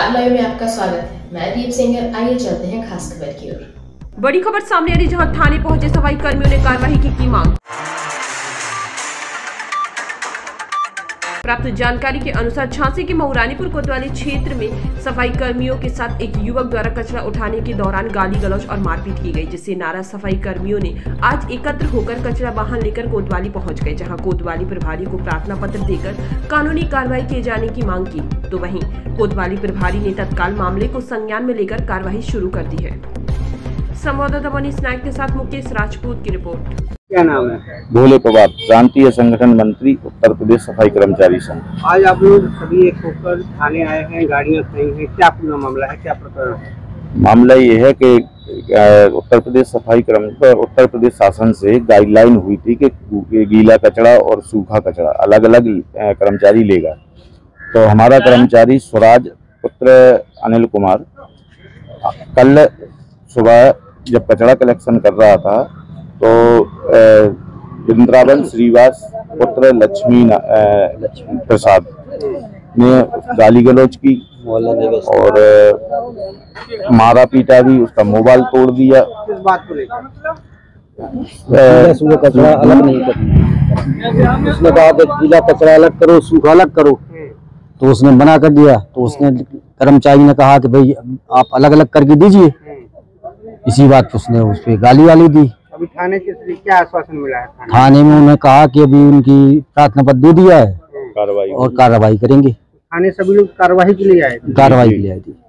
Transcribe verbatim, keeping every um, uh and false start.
नमस्कार, लाइव में आपका स्वागत है। मैं दीप सिंगर। आइए चलते हैं खास खबर की ओर। बड़ी खबर सामने आ रही, जहां थाने पहुंचे सफाई कर्मियों ने कार्रवाई की, की मांग। प्राप्त जानकारी के अनुसार झांसी के मऊरानीपुर कोतवाली क्षेत्र में सफाई कर्मियों के साथ एक युवक द्वारा कचरा उठाने के दौरान गाली गलौज और मारपीट की गई, जिससे नाराज सफाई कर्मियों ने आज एकत्र होकर कचरा वाहन लेकर कोतवाली पहुंच गए, जहां कोतवाली प्रभारी को प्रार्थना पत्र देकर कानूनी कार्रवाई किए जाने की मांग की। तो वहीं कोतवाली प्रभारी ने तत्काल मामले को संज्ञान में लेकर कार्रवाई शुरू कर दी है। संवाददाता मनीष नायक के साथ मुकेश राजपूत की रिपोर्ट। क्या नाम है? भोले पवार, प्रांतीय संगठन मंत्री, उत्तर प्रदेश सफाई कर्मचारी संघ। आज आप लोग सभी एक होकर थाने आए हैं, गाड़ियां खड़ी हैं, क्या पूरा मामला है, क्या प्रकरण है? मामला ये है कि उत्तर प्रदेश सफाई कर्म उत्तर प्रदेश शासन से गाइडलाइन हुई थी कि गीला कचरा और सूखा कचरा अलग अलग कर्मचारी लेगा। तो हमारा कर्मचारी स्वराज पुत्र अनिल कुमार कल सुबह जब कचरा कलेक्शन कर रहा था तो वृंदावन श्रीवास पुत्र लक्ष्मी प्रसाद ने गाली गलौज की और मारा पीटा भी, उसका मोबाइल तोड़ दिया। किस बात को लेकर? कचरा अलग नहीं करना, उसने कहा कि गीला कचरा अलग करो, सूखा अलग करो, तो उसने मना कर दिया। तो उसने कर्मचारी ने कहा कि भाई आप अलग अलग करके दीजिए। इसी बात पे उसने उस पर गाली वाली दी। अभी थाने से क्या आश्वासन मिला है? थाने, थाने में उन्होंने कहा कि अभी उनकी प्रार्थना पत्र दे दिया है कार्रवाई और कार्रवाई करेंगे। थाने सभी लोग कार्रवाई के लिए आए थे। कार्रवाई के लिए आए थे।